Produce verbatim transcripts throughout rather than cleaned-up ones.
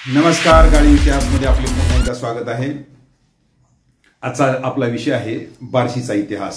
नमस्कार, गाळी इतिहासमध्ये आपले पुन्हा एकदा स्वागत आहे। आजचा आपला विषय आहे बार्शीचा इतिहास।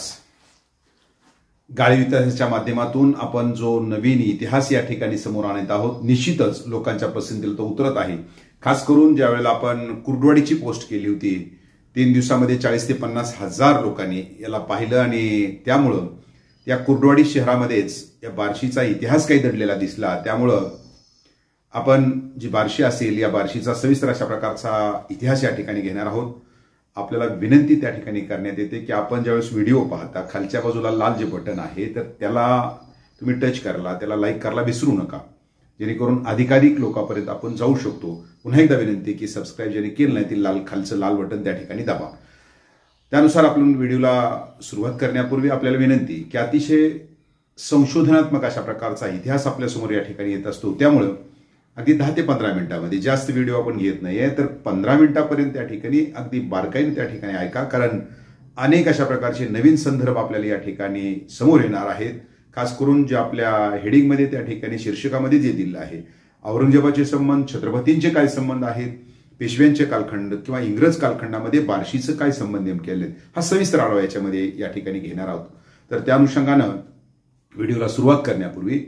गाळी इतिहासाच्या माध्यमातून आपण जो नवीन इतिहास या ठिकाणी समोर आणत आहोत, निश्चितच लोकांच्या पसंतीला तो उतरत आहे। खास करून ज्या वेळेला आपण कुर्डवाडीची पोस्ट केली होती, तीन दिवसामध्ये चाळीस ते पन्नास हजार लोकांनी याला पाहिलं आणि त्यामुळं या कुर्डवाडी शहरामध्येच या बार्शीचा इतिहास काही दडलेला दिसला। त्यामुळं आपण जी बार्शी असेल या बार्शीचा सविस्तर अशा प्रकारचा इतिहास या ठिकाणी घेणार आहोत। आपल्याला विनंती त्या ठिकाणी करण्यात येते की आपण ज्यावेळेस व्हिडिओ पाहता खालच्या बाजूला लाल जे बटन आहे तर त्याला तुम्ही टच करायला, त्याला लाईक करायला विसरू नका, जेणेकरून अधिकाधिक लोकांपर्यंत आपण जाऊ शकतो। पुन्हा एकदा विनंती की सबस्क्राईब ज्याने केलं नाही ती लाल खालचं लाल बटन त्या ठिकाणी दाबा। त्यानुसार आपण व्हिडिओला सुरुवात करण्यापूर्वी आपल्याला विनंती की अतिशय संशोधनात्मक अशा प्रकारचा इतिहास आपल्यासमोर या ठिकाणी येत असतो। त्यामुळे अगदी दहा ते पंधरा मिनिटांमध्ये, जास्त व्हिडिओ आपण घेत नाहीये, तर पंधरा मिनिटांपर्यंत त्या ठिकाणी अगदी बारकाईने त्या ठिकाणी ऐका, कारण अनेक अशा प्रकारचे नवीन संदर्भ आपल्याला या ठिकाणी समोर येणार आहेत। खास करून जे आपल्या हेडिंगमध्ये त्या ठिकाणी शीर्षकामध्ये जे दिलं आहे, औरंगजेबाचे संबंध, छत्रपतींचे काय संबंध आहेत, पेशव्यांचे कालखंड किंवा इंग्रज कालखंडामध्ये बार्शीचं काय संबंध नेमके आले, हा सविस्तर आढावा याच्यामध्ये या ठिकाणी घेणार आहोत। तर त्या अनुषंगानं व्हिडिओला सुरुवात करण्यापूर्वी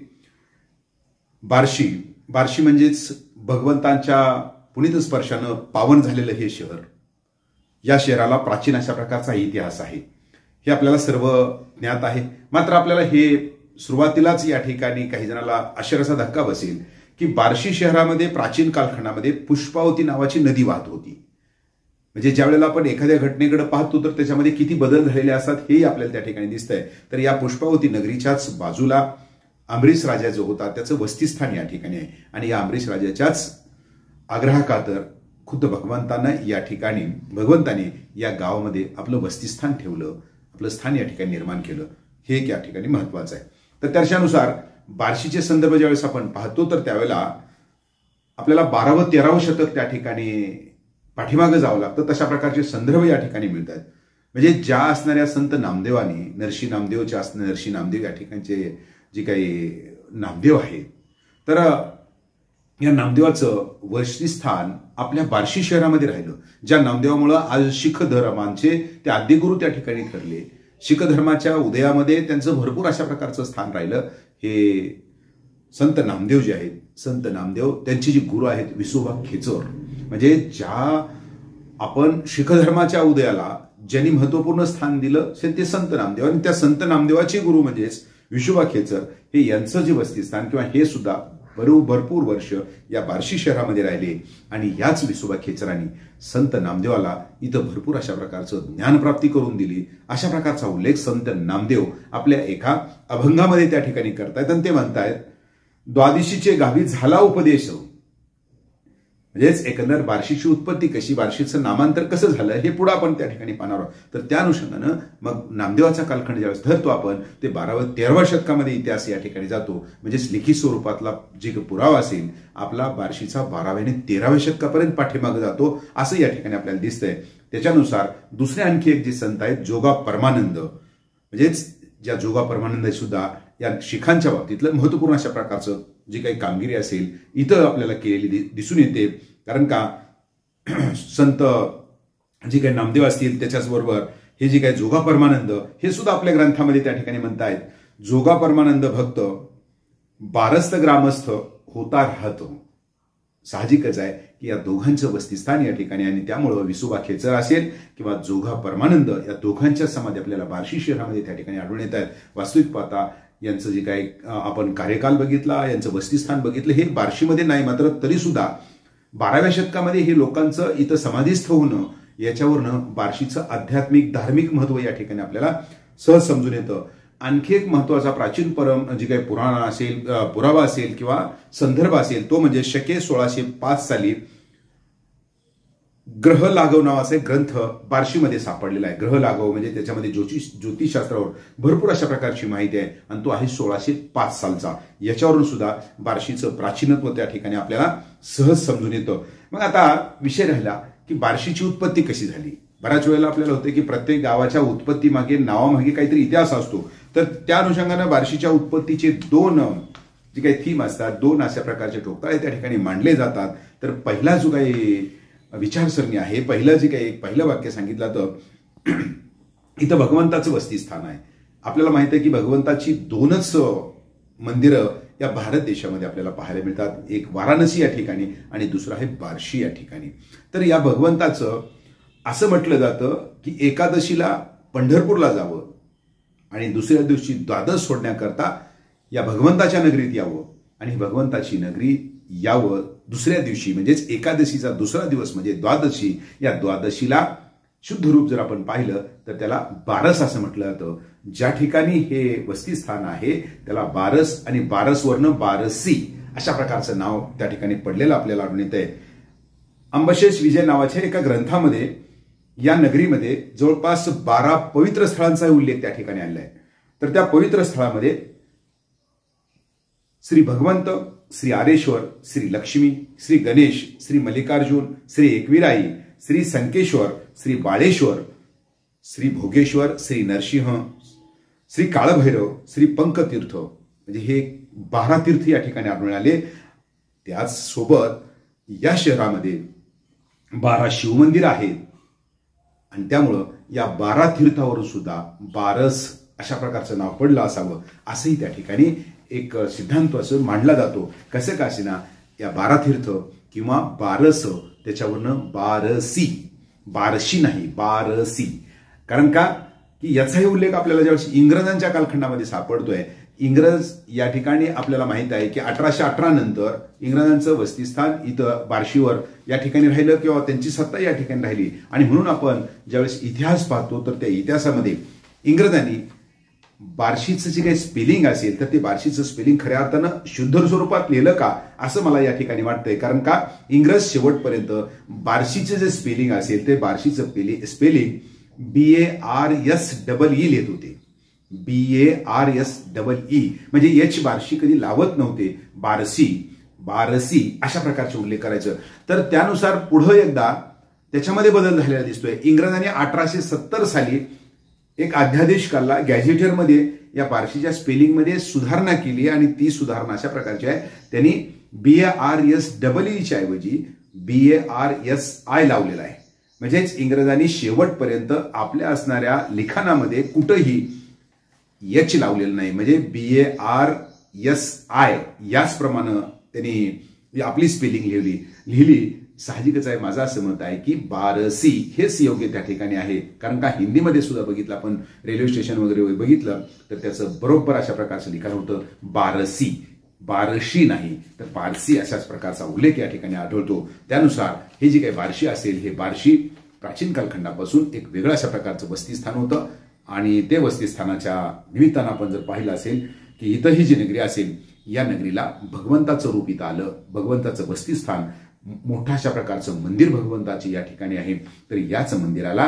बार्शी बार्शी म्हणजेच भगवंतांच्या पुनीत स्पर्शानं पावन झालेलं हे शहर, या शहराला प्राचीन अशा प्रकारचा इतिहास आहे, हे आपल्याला सर्व ज्ञात आहे। मात्र आपल्याला हे सुरुवातीलाच या ठिकाणी काही जणांना आश्चर्याचा धक्का बसेल की बार्शी शहरामध्ये प्राचीन कालखंडामध्ये पुष्पावती नावाची नदी वाहत होती। म्हणजे ज्या वेळेला आपण एखाद्या घटनेकडे पाहतो तर त्याच्यामध्ये किती बदल झालेले असतात हेही आपल्याला त्या ठिकाणी दिसतंय। तर या पुष्पावती नगरीच्याच बाजूला अमरीश राजा जो होता त्याचं वस्तीस्थान या ठिकाणी आहे, आणि या अमरीश राजाच्याच आग्रहाखातर खुद्द भगवंतानं या ठिकाणी भगवंताने या गावामध्ये आपलं वस्तीस्थान ठेवलं, आपलं स्थान या ठिकाणी निर्माण केलं, हे एक या ठिकाणी महत्वाचं आहे। तर त्याच्यानुसार बार्शीचे संदर्भ ज्यावेळेस आपण पाहतो तर त्यावेळेला आपल्याला बारावं तेरावं शतक त्या ठिकाणी पाठीमागं जावं लागतं, तशा प्रकारचे संदर्भ या ठिकाणी मिळतात। म्हणजे ज्या असणाऱ्या संत नामदेवानी, नरशी नामदेवच्या असणारे नरशी नामदेव या ठिकाणचे जे काही नामदेव आहे, तर या नामदेवाचं वस्तीस्थान आपल्या बार्शी शहरामध्ये राहिलं, ज्या नामदेवामुळे आज शीख धर्मांचे ते आद्यगुरू त्या ठिकाणी ठरले। शीख धर्माच्या उदयामध्ये त्यांचं भरपूर अशा प्रकारचं स्थान राहिलं। हे संत नामदेव जे आहेत, संत नामदेव त्यांची जी गुरु आहेत विसोबा खेचर, म्हणजे ज्या आपण शीख धर्माच्या उदयाला ज्यांनी महत्वपूर्ण स्थान दिलं ते संत नामदेव, आणि त्या संत नामदेवाचे गुरु म्हणजेच विसोबा खेचर, हे यांचं जे वस्तीस्थान किंवा हे सुद्धा भरपूर वर्ष या बार्शी शहरामध्ये राहिले। आणि याच विसोबा खेचरांनी संत नामदेवाला इथं भरपूर अशा प्रकारचं ज्ञानप्राप्ती करून दिली, अशा प्रकारचा उल्लेख संत नामदेव आपल्या एका अभंगामध्ये त्या ठिकाणी करतायत, आणि ते म्हणतायत द्वादशीचे गावी झाला उपदेश। म्हणजेच एकंदर बार्शीची उत्पत्ती कशी, बार्शीचं नामांतर कसं झालं हे पुढे आपण त्या ठिकाणी पाहणार आहोत। तर त्या अनुषंगानं मग नामदेवाचा कालखंड ज्यावेळेस धरतो आपण, ते बाराव्या तेराव्या शतकामध्ये इतिहास या ठिकाणी जातो। म्हणजेच लिखित स्वरूपातला जे पुरावा असेल आपला बार्शीचा बाराव्या आणि तेराव्या शतकापर्यंत पाठीमागे जातो, असं या ठिकाणी आपल्याला दिसतंय। त्याच्यानुसार दुसरे आणखी एक जे संत आहेत जोगा परमानंद, म्हणजेच ज्या जोगा परमानंद सुद्धा या शिखांच्या बाबतीतलं महत्वपूर्ण अशा प्रकारचं जी काही कामगिरी असेल इथं आपल्याला केलेली दिसून येते। कारण का संत जी काही नामदेव असतील त्याच्याचबरोबर हे जे काही जोगा परमानंद हे सुद्धा आपल्या ग्रंथामध्ये त्या ठिकाणी म्हणतायत, जोगा परमानंद भक्त बारस्त ग्रामस्थ होता राहतो। साहजिकच आहे की या दोघांचं वस्तीस्थान या ठिकाणी, आणि त्यामुळं विसोबा खेचर असेल किंवा जोगा परमानंद या दोघांच्या समाधी आपल्याला बार्शी शहरामध्ये त्या ठिकाणी आढळून येत आहेत। वास्तविक पाहता यांचं जे काही आपण कार्यकाल बघितला, यांचं वस्तीस्थान बघितलं, हे बार्शीमध्ये नाही, मात्र तरी सुद्धा बाराव्या शतकामध्ये हे लोकांचं इथं समाधीस्थ होणं, याच्यावरनं बार्शीचं आध्यात्मिक धार्मिक महत्व या ठिकाणी आपल्याला सहज समजून येतं। आणखी एक महत्वाचा प्राचीन परम जे काही पुराण असेल, पुरावा असेल किंवा संदर्भ असेल, तो म्हणजे शके सोळाशे पाच साली ग्रह लाघव नावाचा ग्रंथ बार्शीमध्ये सापडलेला आहे। ग्रह लाघव म्हणजे त्याच्यामध्ये ज्योतिष ज्योतिषशास्त्रावर भरपूर अशा प्रकारची माहिती आहे, आणि तो आहे सोळाशे पाच सालचा। याच्यावरून सुद्धा बार्शीचं प्राचीनत्व त्या ठिकाणी आपल्याला सहज समजून येतं। मग आता विषय राहिला की बार्शीची उत्पत्ती कशी झाली। बऱ्याच वेळेला आपल्याला होते की प्रत्येक गावाच्या उत्पत्ती मागे, नावामागे काहीतरी इतिहास असतो, तर त्या अनुषंगाने बार्शीच्या उत्पत्तीचे दोन जे काही थीम असतात, दोन अशा प्रकारचे ठोकताळे त्या ठिकाणी मांडले जातात. तर पहिला जो काही विचारसरणी आहे, पहिलं जे काही पहिलं वाक्य सांगितलं तर इथं भगवंताचं वसतिस्थान आहे. आपल्याला माहित आहे की भगवंताची दोनच मंदिरं या भारत देशामध्ये आपल्याला पाहायला मिळतात. एक वाराणसी या ठिकाणी आणि दुसरं आहे बार्शी या ठिकाणी. तर या भगवंताचं असं म्हटलं जातं की एकादशीला पंढरपूरला जावं आणि दुसऱ्या दिवशी द्वादश सोडण्याकरता या भगवंताच्या नगरीत यावं आणि भगवंताची नगरी यावं दुसऱ्या दिवशी म्हणजेच एकादशीचा दुसरा दिवस म्हणजे द्वादशी. या द्वादशीला शुद्ध रूप जर आपण पाहिलं तर त्याला बारस असं म्हटलं जातं. ज्या ठिकाणी हे वसतिस्थान आहे त्याला बारस आणि बारसवरनं बारसी अशा प्रकारचं नाव त्या ठिकाणी पडलेलं आपल्याला आढळून येतंय. अंबशेष विजय नावाच्या एका ग्रंथामध्ये या नगरीमध्ये जवळपास बारा पवित्र स्थळांचा उल्लेख त्या ठिकाणी आलेला आहे. तर त्या पवित्र स्थळामध्ये श्री भगवंत, श्री आरेश्वर, श्री लक्ष्मी, श्री गणेश, श्री मल्लिकार्जुन, श्री एकविराई, श्री संकेश्वर, श्री बाळेश्वर, श्री भोगेश्वर, श्री नरसिंह, श्री काळभैरव, श्री पंकतीर्थ म्हणजे हे बारा तीर्थ या ठिकाणी आढळून आले. त्याच सोबत या शहरामध्ये बारा शिवमंदिर आहेत आणि त्यामुळं या बारा तीर्थावरून सुद्धा बारस अशा प्रकारचं नाव पडलं असावं असंही त्या ठिकाणी एक सिद्धांत असं मांडला जातो. कसं का असेना या बारा तीर्थ किंवा बारस त्याच्यावरनं बारसी, बारशी नाही बारसी. कारण का की याचाही उल्लेख आपल्याला ज्यावेळेस इंग्रजांच्या कालखंडामध्ये सापडतोय. इंग्रज या ठिकाणी आपल्याला माहित आहे की अठराशे अठरा नंतर इंग्रजांचं वसतिस्थान इथं बार्शीवर या ठिकाणी राहिलं किंवा त्यांची सत्ता या ठिकाणी राहिली आणि म्हणून आपण ज्यावेळेस इतिहास पाहतो तर त्या इतिहासामध्ये इंग्रजांनी बार्शीचं जे काही स्पेलिंग असेल तर ते बार्शीचं स्पेलिंग खऱ्या अर्थानं शुद्ध स्वरूपात लिहिलं का असं मला या ठिकाणी वाटतंय. कारण का इंग्रज शेवटपर्यंत बार्शीचं जे स्पेलिंग असेल ते बार्शीचं spelling B A R S double E लिहित होते. B A R S double E म्हणजे एच बार्शी कधी लावत नव्हते. बारसी, बारसी अशा प्रकारचे उल्लेख करायचं. तर त्यानुसार पुढं एकदा त्याच्यामध्ये बदल झालेला दिसतोय. इंग्रजांनी अठराशे सत्तर साली एक अध्यादेश काढला गॅझेटियरमध्ये या बार्शीच्या स्पेलिंगमध्ये सुधारणा केली आणि ती सुधारणा अशा प्रकारची आहे. त्यांनी B A R S double ईच्या ऐवजी B A R S I लावलेला आहे. म्हणजेच इंग्रजांनी शेवटपर्यंत आपल्या असणाऱ्या लिखाणामध्ये कुठंही एच लावलेलं नाही. म्हणजे B A R S I याचप्रमाणे त्यांनी आपली स्पेलिंग लिहिली लिहिली साहजिकच आहे. माझं असं मत आहे की बारसी हेच योग्य त्या ठिकाणी आहे. कारण का हिंदीमध्ये सुद्धा बघितलं आपण रेल्वे स्टेशन वगैरे बघितलं तर त्याचं बरोबर अशा प्रकारचं लिखाण होतं बारसी, बारशी नाही तर बारसी अशाच प्रकारचा उल्लेख या ठिकाणी आढळतो. त्यानुसार हे जे काही बार्शी असेल हे बार्शी प्राचीन कालखंडापासून एक वेगळं अशा प्रकारचं वसतिस्थान होतं आणि ते वसतिस्थानाच्या निमित्तानं आपण जर पाहिलं असेल की इथं ही जी नगरी असेल या नगरीला भगवंताचं रूप इथं आलं. भगवंताचं वसतिस्थान मोठ्या अशा प्रकारचं मंदिर भगवंताचे या ठिकाणी आहे. तर याच मंदिराला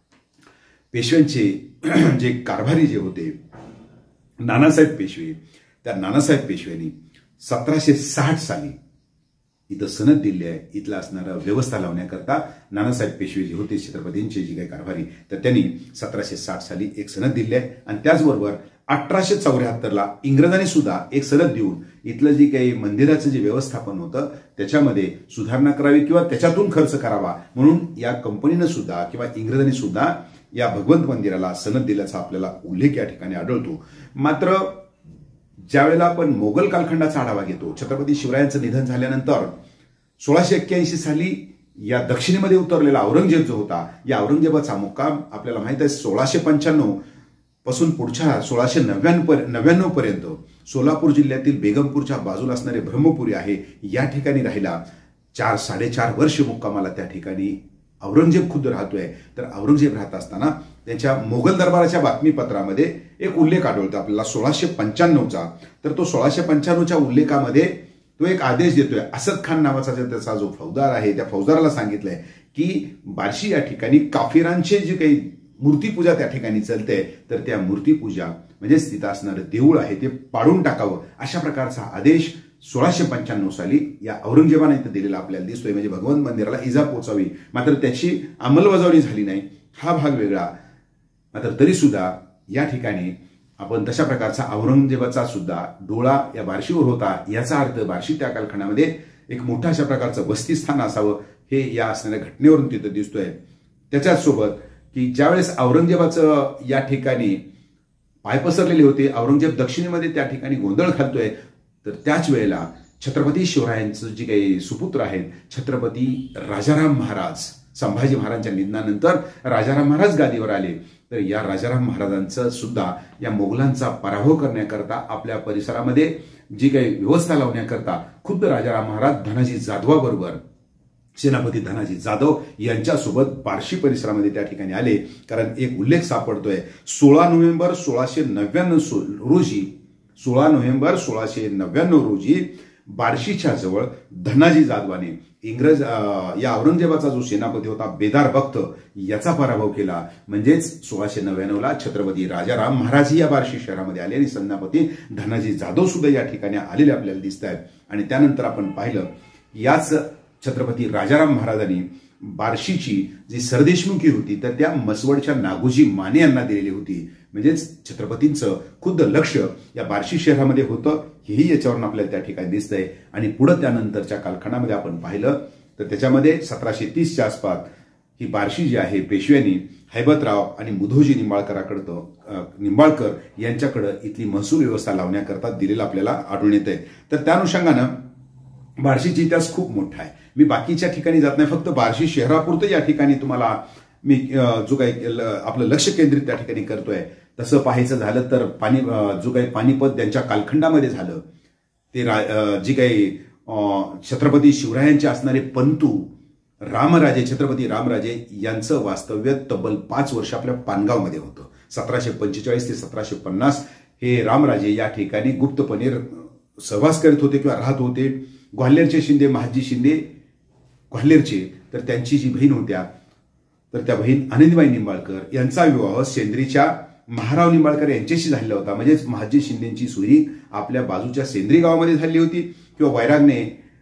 पेशव्यांचे जे कारभारी जे होते नानासाहेब पेशवे, त्या नानासाहेब पेशव्यांनी सतराशे साठ साली इथं सनद दिली आहे. इथला असणारा व्यवस्था लावण्याकरता नानासाहेब पेशवे जे होते छत्रपतींचे जे काही कारभारी तर त्यांनी सतराशे साठ साली एक सनद दिली आहे. आणि त्याचबरोबर अठराशे चौऱ्याहत्तरला इंग्रजांनी सुद्धा एक सनद देऊन इथलं जे काही मंदिराचं जे व्यवस्थापन होतं त्याच्यामध्ये सुधारणा करावी किंवा त्याच्यातून खर्च करावा म्हणून या कंपनीनं सुद्धा किंवा इंग्रजांनी सुद्धा या भगवंत मंदिराला सनद दिल्याचा आपल्याला उल्लेख या ठिकाणी आढळतो. मात्र ज्यावेळेला आपण मोगल कालखंडाचा आढावा घेतो, छत्रपती शिवरायांचं निधन झाल्यानंतर सोळाशे एक्क्याऐंशी साली या दक्षिणेमध्ये उतरलेला औरंगजेब जो होता या औरंगजेबाचा मुक्काम आपल्याला माहित आहे सोळाशे पंच्याण्णव पासून पुढच्या सोळाशे नव्याण्णव नव्याण्णव पर्यंत सोलापूर जिल्ह्यातील बेगमपूरच्या बाजूला असणारे ब्रह्मपुरी आहे या ठिकाणी राहिला. चार साडेचार वर्ष मुक्कामाला त्या ठिकाणी औरंगजेब खुद्द राहतोय. तर औरंगजेब राहत असताना त्यांच्या मोगल दरबाराच्या बातमीपत्रामध्ये एक उल्लेख आढळतो आपल्याला सोळाशे पंच्याण्णवचा. तर तो सोळाशे पंच्याण्णवच्या उल्लेखामध्ये तो एक आदेश देतोय. असद खान नावाचा त्याचा जो फौजदार आहे त्या फौजदाराला सांगितलंय की बार्शी या ठिकाणी काफिरांचे जे काही मूर्तीपूजा त्या ठिकाणी चालते तर त्या मूर्तीपूजा म्हणजेच तिथं असणारं देऊळ आहे ते पाडून टाकावं अशा प्रकारचा आदेश सोळाशे पंच्याण्णव साली या औरंगजेबाने इथं दिलेला आपल्याला दिसतोय. म्हणजे भगवंत मंदिराला इजा पोचावी. मात्र त्याची अंमलबजावणी झाली नाही हा भाग वेगळा. मात्र तरी सुद्धा या ठिकाणी आपण तशा प्रकारचा औरंगजेबाचा सुद्धा डोळा या बार्शीवर होता, याचा अर्थ बार्शी त्या कालखंडामध्ये एक मोठा अशा प्रकारचं वसतिस्थान असावं हे या असणाऱ्या घटनेवरून तिथं दिसतोय। त्याच्याच सोबत की ज्यावेळेस औरंगजेबाचं या ठिकाणी पाय पसरलेले होते, औरंगजेब दक्षिणेमध्ये त्या ठिकाणी गोंधळ घालतोय, तर त्याच वेळेला छत्रपती शिवरायांचं जी काही सुपुत्र आहेत छत्रपती राजाराम महाराज, संभाजी महाराजांच्या निधनानंतर राजाराम महाराज गादीवर आले, तर या राजाराम महाराजांचं सुद्धा या मोगलांचा पराभव करण्याकरता आपल्या परिसरामध्ये जी काही व्यवस्था लावण्याकरता खुद्द राजाराम महाराज धनाजी जाधवाबरोबर सेनापती धनाजी जाधव यांच्यासोबत बार्शी परिसरामध्ये त्या ठिकाणी आले। कारण एक उल्लेख सापडतोय सोळा नोव्हेंबर सोळाशे नव्याण्णव रोजी सोळा नोव्हेंबर सोळाशे नव्याण्णव रोजी बार्शीच्या जवळ धनाजी जाधवाने इंग्रज या औरंगजेबाचा जो सेनापती होता बेदार बख्त याचा पराभव केला। म्हणजेच सोळाशे नव्याण्णव ला छत्रपती राजाराम महाराज या बार्शी शहरामध्ये आले आणि सेनापती धनाजी जाधव सुद्धा या ठिकाणी आलेले आपल्याला दिसत आहेत। आणि त्यानंतर आपण पाहिलं याच छत्रपती राजाराम महाराजांनी बार्शीची जी सरदेशमुखी होती तर त्या मसवडच्या नागोजी माने यांना दिलेली होती। म्हणजेच छत्रपतींचं खुद्द लक्ष या बार्शी शहरामध्ये होतं, हेही याच्यावरून आपल्याला त्या ठिकाणी दिसतंय। आणि पुढे त्यानंतरच्या कालखंडामध्ये आपण पाहिलं तर त्याच्यामध्ये सतराशे तीसच्या आसपास ही बार्शी जी आहे पेशव्यांनी हैबतराव आणि मुधोजी निंबाळकराकडं निंबाळकर यांच्याकडे इथली महसूल व्यवस्था लावण्याकरता दिलेलं आपल्याला आढळून येतंय। तर त्या अनुषंगानं बार्शीचा इतिहास खूप मोठा आहे। मी बाकीच्या ठिकाणी जात नाही, फक्त बार्शी शहरापुरतं या ठिकाणी तुम्हाला मी जो काही आपलं लक्ष केंद्रित त्या ठिकाणी करतोय। तसं पाहायचं झालं तर पाणी जो काही पानिपत त्यांच्या कालखंडामध्ये झालं ते जी काही छत्रपती शिवरायांचे असणारे पंतू रामराजे छत्रपती रामराजे यांचं वास्तव्य तब्बल पाच वर्ष आपल्या पानगावमध्ये होतं। सतराशे पंचेचाळीस ते सतराशे पन्नास हे रामराजे या ठिकाणी गुप्तपणे सहवास करीत होते किंवा राहत होते। ग्वाल्हेरचे शिंदे महाजी शिंदे ग्वाल्हेरचे, तर त्यांची जी बहीण होत्या तर त्या बहीण आनंदीबाई निंबाळकर यांचा विवाह सेंद्रीच्या महाराव निंबाळकर यांच्याशी झालेला होता। म्हणजेच महाजी शिंदेची सुरी आपल्या बाजूच्या सेंद्री गावामध्ये झाली होती किंवा वैरागने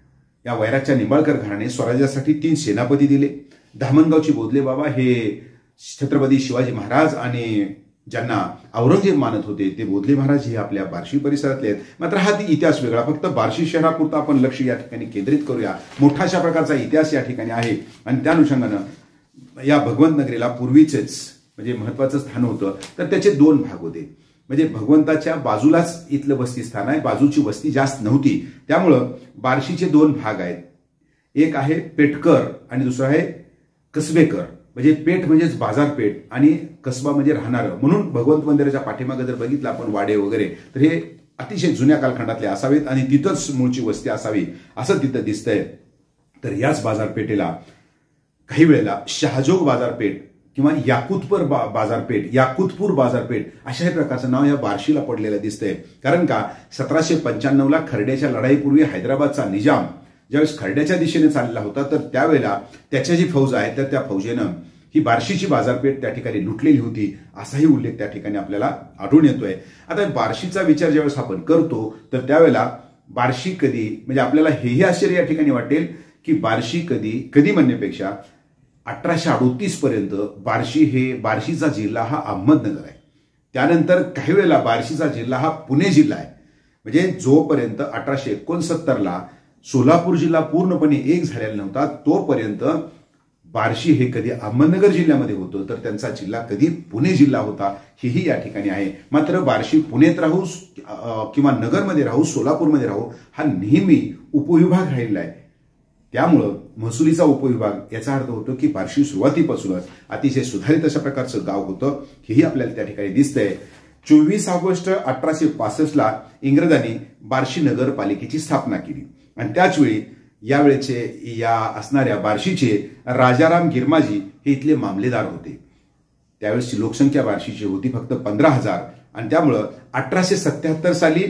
या वैरागच्या निंबाळकर घराणे स्वराज्यासाठी तीन सेनापती दिले। धामणगावची बोधले बाबा हे छत्रपती शिवाजी महाराज आणि ज्यांना औरंगजेब मानत होते ते बोधले महाराज हे आपल्या बार्शी परिसरातले आहेत। मात्र हा इतिहास वेगळा, फक्त बार्शी शहरापुरता आपण लक्ष या ठिकाणी केंद्रित करूया। मोठा अशा प्रकारचा इतिहास या ठिकाणी आहे आणि त्या अनुषंगानं या भगवंत नगरीला पूर्वीचेच म्हणजे महत्वाचं स्थान होतं, तर त्याचे दोन भाग होते। म्हणजे भगवंताच्या बाजूलाच इथलं वस्ती स्थान आहे, बाजूची वस्ती जास्त नव्हती, त्यामुळं बार्शीचे दोन भाग आहेत। एक आहे पेटकर आणि दुसरा आहे कसबेकर। म्हणजे पेठ म्हणजेच बाजारपेठ आणि कसबा म्हणजे राहणारं, म्हणून भगवंत मंदिराच्या पाठीमागे जर बघितलं आपण वाडे वगैरे तर हे अतिशय जुन्या कालखंडातले असावेत आणि तिथंच मूळची वस्ती असावी असं तिथं दिसतंय। तर याच बाजारपेठेला काही वेळेला शहाजोग बाजारपेठ किंवा याकुतपूर बाजारपेठ याकुतपूर बाजारपेठ अशा हे प्रकारचं नाव या बार्शीला पडलेलं दिसतंय। कारण का सतराशे पंच्याण्णव ला खर्ड्याच्या लढाईपूर्वी हैदराबादचा निजाम ज्यावेळेस खर्ड्याच्या दिशेने चालला होता तर त्यावेळेला त्याच्या जी फौज आहे तर त्या फौजेनं ही बार्शीची बाजारपेठ त्या ठिकाणी लुटलेली होती असाही उल्लेख त्या ठिकाणी आपल्याला आढळून येतोय। आता बार्शीचा विचार ज्यावेळेस आपण करतो तर त्यावेळेला बार्शी कधी म्हणजे आपल्याला हेही आश्चर्य या ठिकाणी वाटेल की बार्शी कधी कधी म्हणण्यापेक्षा अठराशे अडोतीस पर्यंत बार्शी हे बार्शीचा जिल्हा हा अहमदनगर आहे। त्यानंतर काही वेळेला बार्शीचा जिल्हा हा पुणे जिल्हा आहे। म्हणजे जोपर्यंत अठराशे एकोणसत्तर ला सोलापूर जिल्हा पूर्णपणे एक झालेला नव्हता तोपर्यंत बार्शी हे कधी अहमदनगर जिल्ह्यामध्ये होतं तर त्यांचा जिल्हा कधी पुणे जिल्हा होता हेही या ठिकाणी आहे। मात्र बार्शी पुण्यात राहू किंवा नगरमध्ये राहू सोलापूरमध्ये राहू हा नेहमी उपविभाग राहिलेला आहे। त्यामुळं महसुलीचा उपविभाग याचा अर्थ होतो की बार्शी सुरुवातीपासूनच अतिशय सुधारित अशा प्रकारचं गाव होतं हेही आपल्याला त्या ठिकाणी दिसतंय। चोवीस ऑगस्ट अठराशे पासष्ट ला इंग्रजांनी बार्शी नगरपालिकेची स्थापना केली आणि त्याचवेळी यावेळेचे या असणाऱ्या बार्शीचे राजाराम गिरमाजी हे इथले मामलेदार होते। त्यावेळेसची लोकसंख्या बार्शीची होती फक्त पंधरा हजार आणि त्यामुळं अठराशे सत्याहत्तर साली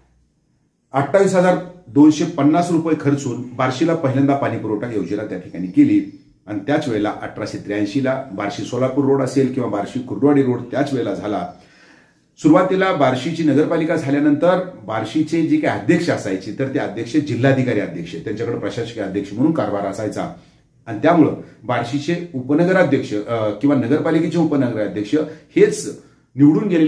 अठ्ठावीस हजार दोनशे पन्नास रुपये खर्चून बार्शीला पहिल्यांदा पाणी पुरवठा योजना त्या ठिकाणी केली आणि त्याच वेळेला अठराशे त्र्याऐंशी ला बार्शी सोलापूर रोड असेल किंवा बार्शी कुर्डवाडी रोड त्याच वेळेला झाला। सुरुवातीला बार्शीची नगरपालिका झाल्यानंतर बार्शीचे जे काही अध्यक्ष असायचे तर ते अध्यक्ष जिल्हाधिकारी अध्यक्ष त्यांच्याकडे प्रशासकीय अध्यक्ष म्हणून कारभार असायचा आणि त्यामुळं बार्शीचे उपनगराध्यक्ष किंवा नगरपालिकेचे उपनगराध्यक्ष हेच निवडून गेलेले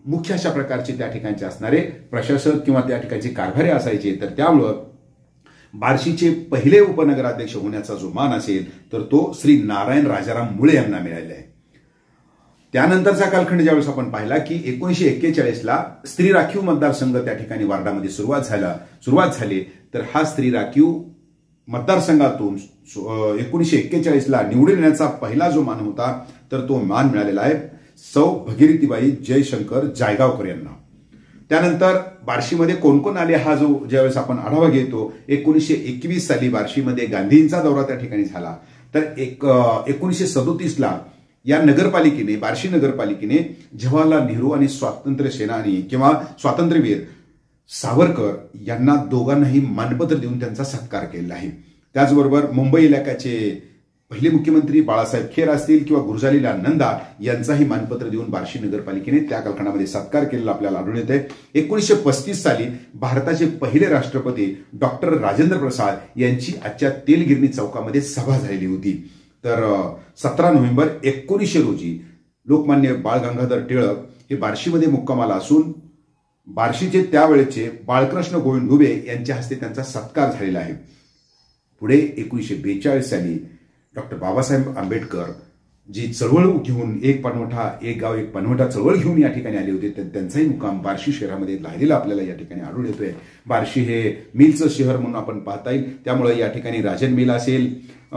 मुख्य अशा प्रकारचे त्या ठिकाणचे असणारे प्रशासक किंवा त्या ठिकाणचे कारभारी असायचे. तर त्यामुळं बार्शीचे पहिले उपनगराध्यक्ष होण्याचा जो मान असेल तर तो श्री नारायण राजाराम मुळे यांना मिळालेला आहे. त्यानंतरचा कालखंड ज्यावेळेस आपण पाहिला की एकोणीसशे एक्केचाळीस ला स्त्री राखीव मतदारसंघ त्या ठिकाणी वार्डामध्ये सुरुवात झाला सुरुवात झाली. तर हा स्त्री राखीव मतदारसंघातून एकोणीसशे एक्केचाळीस ला निवडून येण्याचा पहिला जो मान होता तर तो मान मिळालेला आहे सौ भगीरथीबाई जयशंकर जायगावकर यांना. त्यानंतर बार्शीमध्ये कोण कोण आले हा जो ज्यावेळेस आपण आढावा घेतो, एकोणीसशे एकवीस साली बार्शीमध्ये गांधींचा दौरा त्या ठिकाणी झाला. तर एक एकोणीसशे सदोतीस ला या नगरपालिकेने बार्शी नगरपालिकेने जवाहरलाल नेहरू आणि स्वातंत्र्य सेनानी किंवा स्वातंत्र्यवीर सावरकर यांना दोघांनाही मानपत्र देऊन त्यांचा सत्कार केलेला आहे. त्याचबरोबर मुंबई इलाक्याचे पहिले मुख्यमंत्री बाळासाहेब खेर असतील किंवा गुरजारीलाल नंदा यांचाही मानपत्र देऊन बार्शी नगरपालिकेने त्या कालखंडामध्ये सत्कार केलेला आपल्याला आढळून येते. एकोणीसशे पस्तीस साली भारताचे पहिले राष्ट्रपती डॉक्टर राजेंद्र प्रसाद यांची आजच्या तेलगिरणी चौकामध्ये सभा झालेली होती. तर सतरा नोव्हेंबर एकोणीसशे रोजी लोकमान्य बाळ गंगाधर टिळक हे बार्शीमध्ये मुक्कामाला असून बार्शीचे त्यावेळेचे बाळकृष्ण गोविंद डुबे यांच्या हस्ते त्यांचा सत्कार झालेला आहे. पुढे एकोणीसशे बेचाळीस साली डॉक्टर बाबासाहेब आंबेडकर जी चळवळ घेऊन एक पनवटा एक गाव एक पनवटा चळवळ घेऊन या ठिकाणी आले होते, तर त्यांचाही मुक्काम बार्शी शहरामध्ये राहिलेला आपल्याला या ठिकाणी आढळून येतोय. बार्शी हे मिलचं शहर म्हणून आपण पाहता येईल. त्यामुळे या ठिकाणी राजन मिल असेल,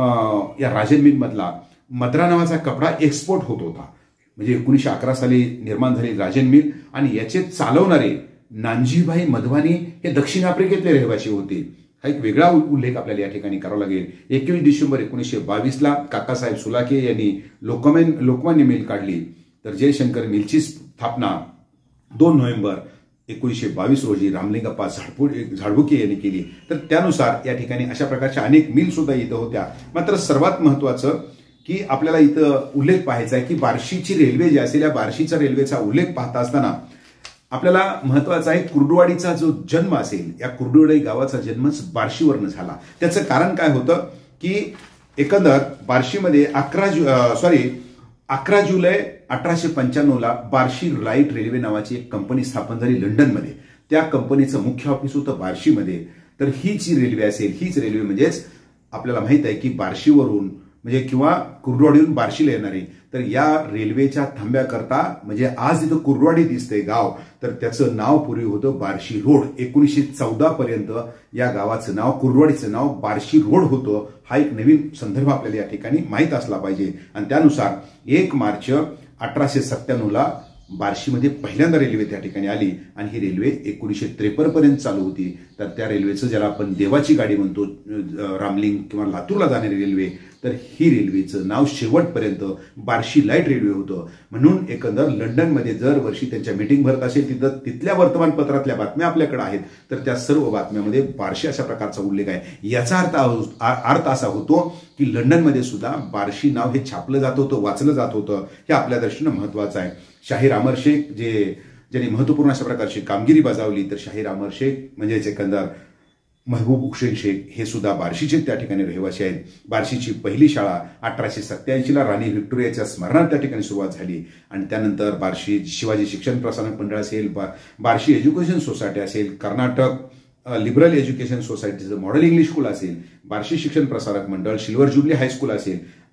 या राजन मिल मधला मद्रा नावाचा कपडा एक्सपोर्ट होत होता. म्हणजे एकोणीसशे अकरा साली निर्माण झाली राजन मिल आणि याचे चालवणारे नानजीभाई मधवानी हे दक्षिण आफ्रिकेतले रहिवासी होते. हा एक वेगळा उल्लेख आपल्याला या ठिकाणी करावा लागेल. एकवीस डिसेंबर एकोणीसशे बावीस ला काकासाहेब सुलाके यांनी लोकमॅन लोकमान्य मिल काढली. तर जयशंकर मिलची स्थापना दोन नोव्हेंबर एकोणीसशे बावीस रोजी रामलिंगप्पा झाडबुके यांनी केली. तर त्यानुसार या ठिकाणी अशा प्रकारच्या अनेक मिल सुद्धा इथं होत्या. मात्र सर्वात महत्वाचं की आपल्याला इथं उल्लेख पाहायचा आहे की बार्शीची रेल्वे जी असेल या बार्शीचा रेल्वेचा उल्लेख पाहता असताना आपल्याला महत्वाचा आहे कुर्डुवाडीचा जो जन्म असेल, या कुर्डुवाडी गावाचा जन्मच बार्शीवरनं झाला. त्याचं कारण काय होतं की एकंदर बार्शीमध्ये अकरा सॉरी अकरा जुलै अठराशे पंच्याण्णव ला बार्शी लाईट रेल्वे नावाची एक कंपनी स्थापन झाली लंडनमध्ये. त्या कंपनीचं मुख्य ऑफिस होतं बार्शीमध्ये. तर ही जी रेल्वे असेल हीच रेल्वे म्हणजेच आपल्याला माहित आहे की बार्शीवरून म्हणजे किंवा कुर्डुवाडीवरून बार्शीला येणारी, तर या रेल्वेच्या थांब्याकरता म्हणजे आज इथं कुर्डुवाडी दिसतंय गाव, तर त्याचं नाव पूर्वी होतं बार्शी रोड. एकोणीसशे चौदा पर्यंत या गावाचं नाव कुर्डुवाडीचं नाव बार्शी रोड होतं. हा एक नवीन संदर्भ आपल्याला या ठिकाणी माहीत असला पाहिजे. आणि त्यानुसार एक मार्च अठराशे सत्त्याण्णव ला बार्शीमध्ये पहिल्यांदा रेल्वे त्या ठिकाणी आली आणि ही रेल्वे एकोणीसशे त्रेपन्न पर्यंत चालू होती. तर त्या रेल्वेचं ज्याला आपण देवाची गाडी म्हणतो, रामलिंग किंवा लातूरला जाणारी रेल्वे, तर ही रेल्वेचं नाव शेवटपर्यंत बार्शी लाईट रेल्वे होतं. म्हणून एकंदर लंडनमध्ये दरवर्षी त्यांच्या मीटिंग भरत असेल तिथं तिथल्या वर्तमानपत्रातल्या बातम्या आपल्याकडे आहेत, तर त्या सर्व बातम्यामध्ये बार्शी अशा प्रकारचा उल्लेख आहे. याचा अर्थ अर्थ असा होतो की लंडनमध्ये सुद्धा बार्शी नाव हे छापलं जात होतं, वाचलं जात होतं. हे आपल्या दृष्टीनं महत्वाचं आहे. शाहीर अमर शेख जे ज्यांनी महत्वपूर्ण अशा प्रकारची कामगिरी बजावली, तर शाहीर अमर शेख म्हणजेच एकंदर महबूब हुसेन शेख हे सुद्धा बार्शीचे त्या ठिकाणी रहिवासी आहेत. बार्शीची पहिली शाळा अठराशे सत्याऐंशी ला राणी व्हिक्टोरियाच्या स्मरणार्थ त्या ठिकाणी सुरुवात झाली. आणि त्यानंतर बार्शी शिवाजी शिक्षण प्रसारक मंडळ असेल, बार्शी एज्युकेशन सोसायटी असेल, कर्नाटक लिबरल एज्युकेशन सोसायटीचं मॉडेल इंग्लिश स्कूल असेल, बार्शी शिक्षण Prasarak Mandal, silver jubilee high school असेल,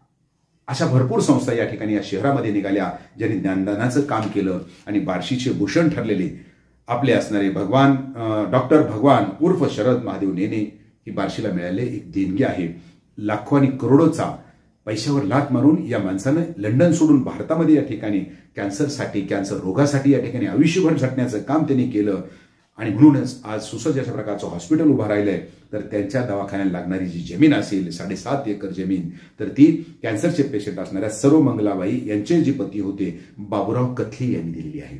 अशा भरपूर संस्था या ठिकाणी या शहरामध्ये निघाल्या ज्यांनी ज्ञानदानाचं काम केलं. आणि बार्शीचे भूषण ठरलेले आपले असणारे भगवान डॉक्टर भगवान उर्फ शरद महादेव नेने ही बार्शीला मिळाले एक देणगी आहे. लाखो आणि करोडोचा पैशावर लाथ मारून या माणसानं लंडन सोडून भारतामध्ये या ठिकाणी कॅन्सरसाठी कॅन्सर रोगासाठी या ठिकाणी आयुष्यभर झटण्याचं काम त्यांनी केलं. आणि म्हणूनच आज सुसज्ज अशा प्रकारचं हॉस्पिटल उभं राहिलंय. तर त्यांच्या दवाखान्याला लागणारी जी जमीन असेल साडेसात एकर जमीन, तर ती कॅन्सरचे पेशंट असणाऱ्या सर्व मंगलाबाई यांचे जे पती होते बाबूराव कथले यांनी दिलेली आहे.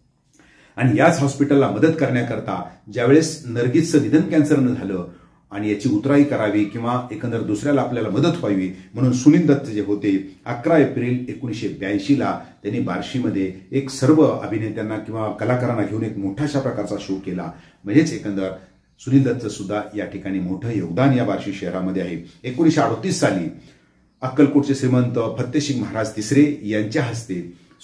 आणि याच हॉस्पिटलला मदत करण्याकरता ज्यावेळेस नर्गिसचं निधन कॅन्सरनं झालं आणि याची उतराई करावी किंवा एकंदर दुसऱ्याला आपल्याला मदत व्हावी म्हणून सुनील दत्त जे होते अकरा एप्रिल एकोणीसशे ब्याऐंशी ला त्यांनी बार्शीमध्ये एक सर्व अभिनेत्यांना किंवा कलाकारांना घेऊन एक मोठा अशा प्रकारचा शो केला. म्हणजेच एकंदर सुनील दत्त सुद्धा या ठिकाणी मोठं योगदान या बार्शी शहरामध्ये आहे. एकोणीसशे अडतीस साली अक्कलकोटचे श्रीमंत फत्तेसिंग महाराज तिसरे यांच्या हस्ते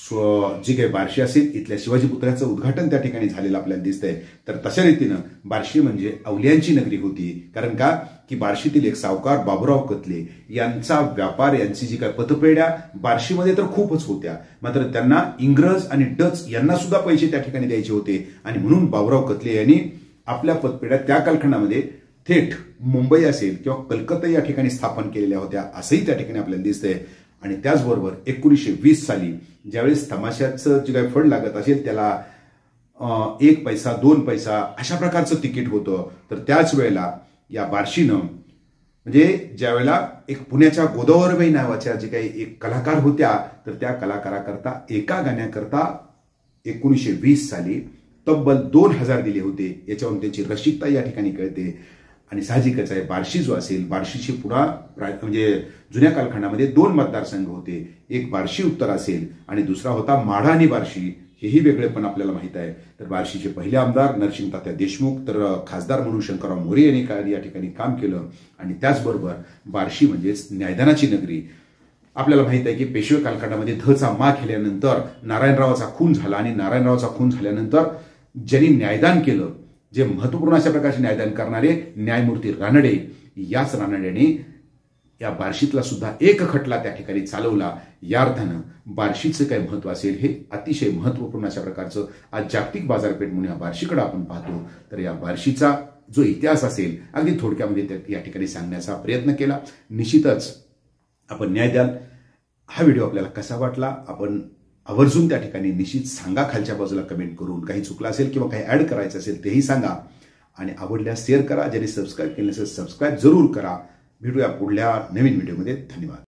जी काही बार्शी असेल इथल्या शिवाजी पुतळ्याचं उद्घाटन त्या ठिकाणी झालेलं आपल्याला दिसतंय. तर तशा रीतीनं बार्शी म्हणजे अवलियांची नगरी होती. कारण का की बार्शीतील एक सावकार बाबूराव कतले यांचा व्यापार, यांची जी काही पतपेढ्या बार्शीमध्ये तर खूपच होत्या, मात्र त्यांना इंग्रज आणि डच यांना सुद्धा पैसे त्या ठिकाणी द्यायचे होते. आणि म्हणून बाबूराव कतले यांनी आपल्या पतपेढ्या त्या कालखंडामध्ये थेट मुंबई असेल किंवा कलकत्ता या ठिकाणी स्थापन केलेल्या होत्या असंही त्या ठिकाणी आपल्याला दिसतंय. आणि त्याचबरोबर एकोणीसशे वीस साली ज्यावेळेस तमाशाचं जे काही फंड लागत असेल त्याला एक पैसा दोन पैसा अशा प्रकारचं तिकीट होतं. तर त्याच वेळेला या बार्शीनं म्हणजे ज्यावेळेला एक पुण्याच्या गोदावरीबाई नावाच्या जे काही एक कलाकार होत्या, तर त्या कलाकाराकरता एका गाण्याकरता एकोणीसशे वीस साली तब्बल दोन हजार दिले होते. याच्यावरून त्याची रसिकता या ठिकाणी कळते. आणि साहजिकच आहे, बार्शी जो असेल, बार्शीची पुन्हा म्हणजे जुन्या कालखंडामध्ये दोन मतदारसंघ होते. एक बार्शी उत्तर असेल आणि दुसरा होता माढा आणि बार्शी. हेही वेगळे पण आपल्याला माहित आहे. तर बार्शीचे पहिले आमदार नरसिंह तात्या देशमुख, तर खासदार म्हणून शंकरराव मोरे यांनी या ठिकाणी काम केलं. आणि त्याचबरोबर बार्शी म्हणजेच न्यायदानाची नगरी. आपल्याला माहित आहे की पेशवे कालखंडामध्ये धचा मा केल्यानंतर नारायणरावाचा खून झाला आणि नारायणरावाचा खून झाल्यानंतर ज्यांनी न्यायदान केलं, जे महत्वपूर्ण अशा प्रकारचे न्यायदान करणारे न्यायमूर्ती रानडे, याच रानडेने या बार्शीतला सुद्धा एक खटला त्या ठिकाणी चालवला. या अर्थानं बार्शीचं काय महत्व असेल हे अतिशय महत्वपूर्ण अशा प्रकारचं आज जागतिक बाजारपेठ म्हणून या बार्शीकडे आपण पाहतो. तर या बार्शीचा जो इतिहास असेल अगदी थोडक्यामध्ये या ठिकाणी सांगण्याचा प्रयत्न केला. निश्चितच आपण न्याय द्याल. हा व्हिडिओ आपल्याला कसा वाटला आपण आवर्जून त्या ठिकाणी निश्चित सांगा. खालच्या बाजूला कमेंट करून काही चुकलं असेल किंवा काही ऍड करायचं असेल तेही सांगा. आणि आवडल्यास शेअर करा. ज्यांनी सबस्क्राईब केलं नसेल सबस्क्राईब जरूर करा. भेटूया पुढल्या नवीन व्हिडिओमध्ये. धन्यवाद.